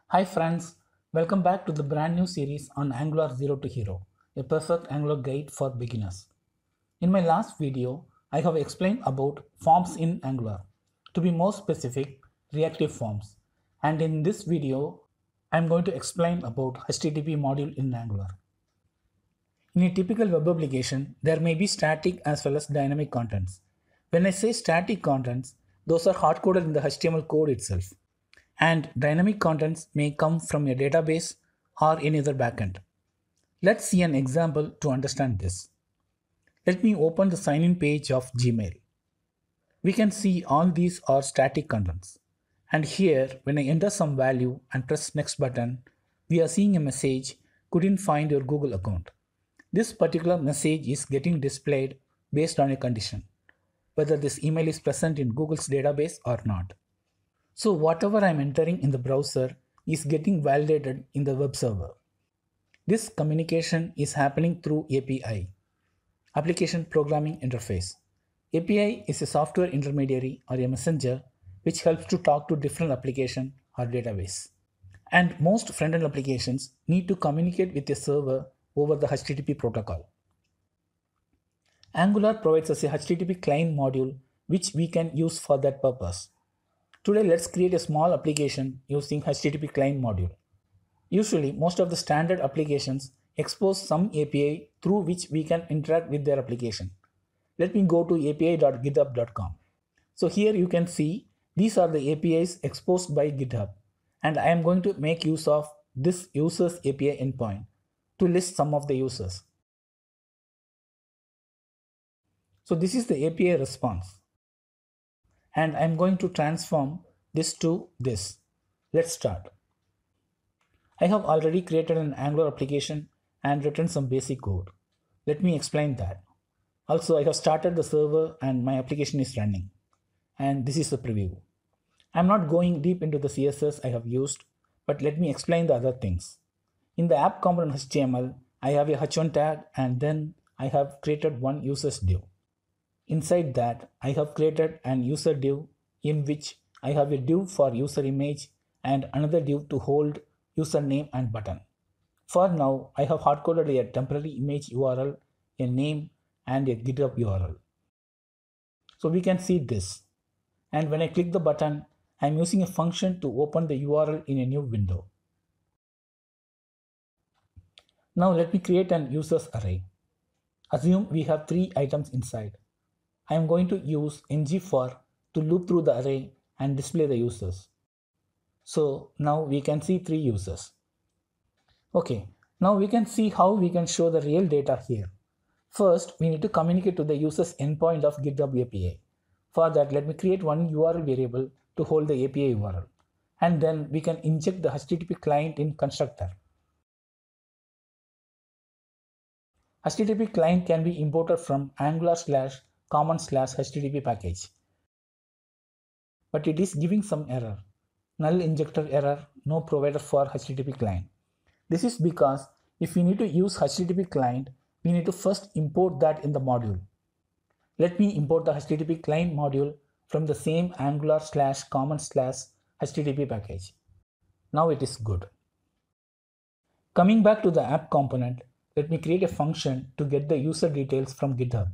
Hi friends, welcome back to the brand new series on Angular 0 to Hero, a perfect Angular guide for beginners. In my last video, I have explained about forms in Angular. To be more specific, reactive forms. And in this video, I am going to explain about HTTP module in Angular. In a typical web application, there may be static as well as dynamic contents. When I say static contents, those are hard-coded in the HTML code itself. And dynamic contents may come from a database or any other backend. Let's see an example to understand this. Let me open the sign-in page of Gmail. We can see all these are static contents. And here, when I enter some value and press next button, we are seeing a message, couldn't find your Google account. This particular message is getting displayed based on a condition, whether this email is present in Google's database or not. So whatever I'm entering in the browser is getting validated in the web server. This communication is happening through API, Application Programming Interface. API is a software intermediary or a messenger which helps to talk to different application or database. And most front-end applications need to communicate with a server over the HTTP protocol. Angular provides us a HTTP client module which we can use for that purpose. Today, let's create a small application using HTTP client module. Usually, most of the standard applications expose some API through which we can interact with their application. Let me go to api.github.com. So here you can see these are the APIs exposed by GitHub, and I am going to make use of this users API endpoint to list some of the users. So this is the API response, and I'm going to transform this to this. Let's start. I have already created an Angular application and written some basic code. Let me explain that. Also, I have started the server and my application is running. And this is the preview. I'm not going deep into the CSS I have used, but let me explain the other things. In the app component HTML, I have a h1 tag and then I have created one users div. Inside that, I have created an user div in which I have a div for user image and another div to hold username and button. For now, I have hard-coded a temporary image URL, a name, and a GitHub URL. So we can see this. And when I click the button, I'm using a function to open the URL in a new window. Now let me create an users array. Assume we have 3 items inside. I am going to use ngFor to loop through the array and display the users. So now we can see 3 users. Okay, now we can see how we can show the real data here. First, we need to communicate to the user's endpoint of GitHub API. For that, let me create one URL variable to hold the API URL. And then we can inject the HTTP client in constructor. HTTP client can be imported from Angular/common/HTTP package. But it is giving some error. Null injector error, no provider for HTTP client. This is because if we need to use HTTP client, we need to first import that in the module. Let me import the HTTP client module from the same Angular/common/HTTP package. Now it is good. Coming back to the app component, let me create a function to get the user details from GitHub.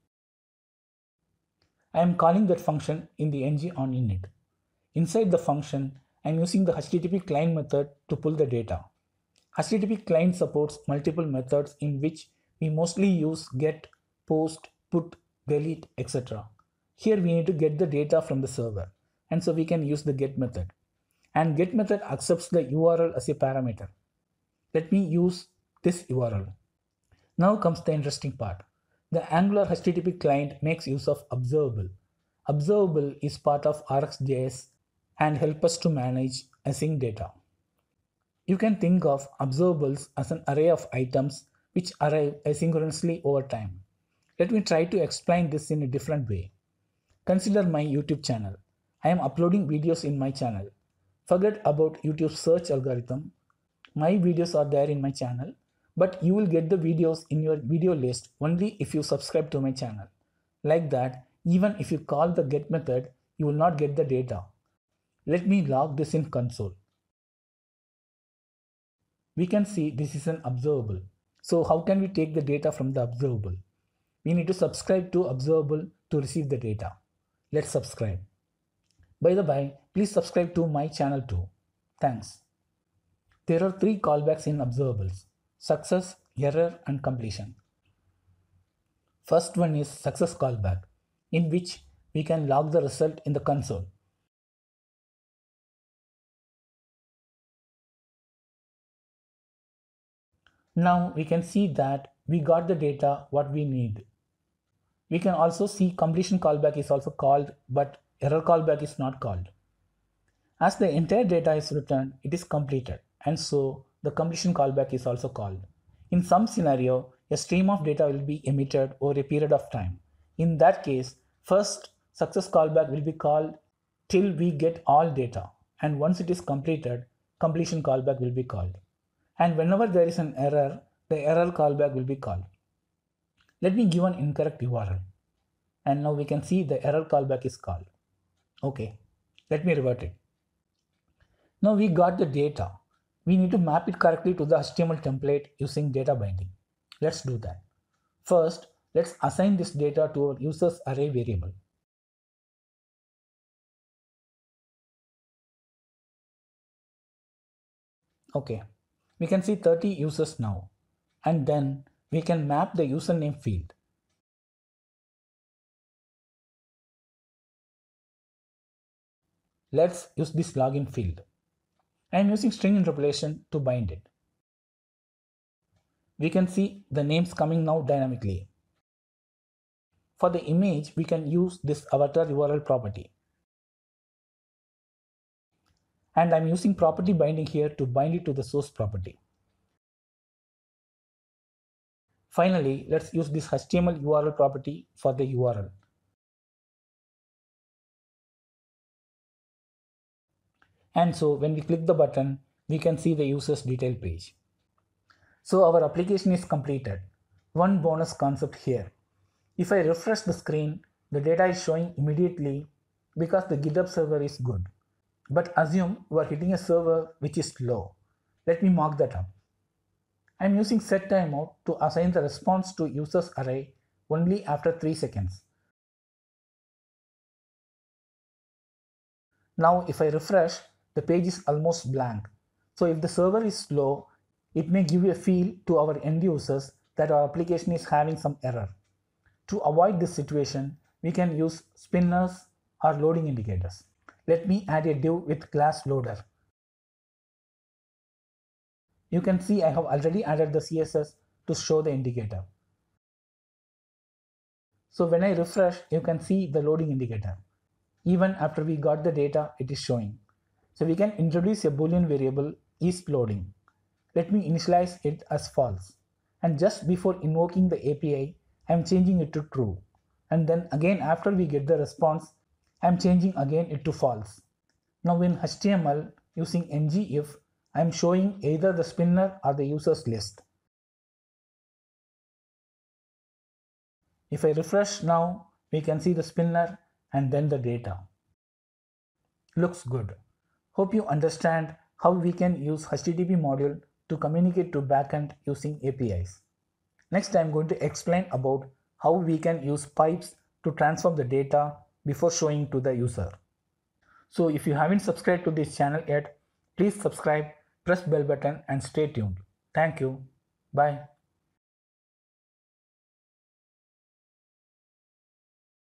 I am calling that function in the ng-on-init. Inside the function, I am using the HTTP client method to pull the data. HTTP client supports multiple methods in which we mostly use get, post, put, delete, etc. Here we need to get the data from the server, and so we can use the get method. And get method accepts the URL as a parameter. Let me use this URL. Now comes the interesting part. The Angular HTTP client makes use of observable. Observable is part of RxJS and help us to manage async data. You can think of observables as an array of items which arrive asynchronously over time. Let me try to explain this in a different way. Consider my YouTube channel. I am uploading videos in my channel. Forget about YouTube's search algorithm. My videos are there in my channel, but you will get the videos in your video list only if you subscribe to my channel. Like that, even if you call the get method, you will not get the data. Let me log this in console. we can see this is an observable. So how can we take the data from the observable? We need to subscribe to observable to receive the data. Let's subscribe. By the way, please subscribe to my channel too. Thanks. There are 3 callbacks in observables: success, error, and completion. First one is success callback, in which we can log the result in the console. Now we can see that we got the data what we need. We can also see completion callback is also called, but error callback is not called. As the entire data is returned, it is completed, and so the completion callback is also called. In some scenario, a stream of data will be emitted over a period of time. In that case, first success callback will be called till we get all data, and once it is completed, completion callback will be called. And whenever there is an error, the error callback will be called. Let me give an incorrect URL, and now we can see the error callback is called. Okay, let me revert it. Now we got the data. We need to map it correctly to the HTML template using data binding. Let's do that. First, let's assign this data to our users array variable. Okay, we can see 30 users now, and then we can map the username field. Let's use this login field. I am using string interpolation to bind it. We can see the names coming now dynamically. For the image, we can use this avatar URL property. And I'm using property binding here to bind it to the source property. Finally, let's use this HTML URL property for the URL. And so when we click the button, we can see the user's detail page. So our application is completed. One bonus concept here. If I refresh the screen, the data is showing immediately because the GitHub server is good. But assume you are hitting a server which is slow. Let me mock that up. I am using setTimeout to assign the response to users array only after 3 seconds. Now if I refresh, the page is almost blank. So if the server is slow, it may give a feel to our end users that our application is having some error. To avoid this situation, we can use spinners or loading indicators. Let me add a div with class loader. You can see I have already added the CSS to show the indicator. So when I refresh, you can see the loading indicator. Even after we got the data, it is showing. So we can introduce a Boolean variable is loading. Let me initialize it as false. And just before invoking the API, I am changing it to true. And then again after we get the response, I am changing again it to false. Now in HTML, using ngIf, I am showing either the spinner or the users list. If I refresh now, we can see the spinner and then the data. Looks good. Hope you understand how we can use HTTP module to communicate to backend using APIs. Next, I am going to explain about how we can use pipes to transform the data before showing to the user. So if you haven't subscribed to this channel yet, please subscribe, press bell button and stay tuned. Thank you. Bye.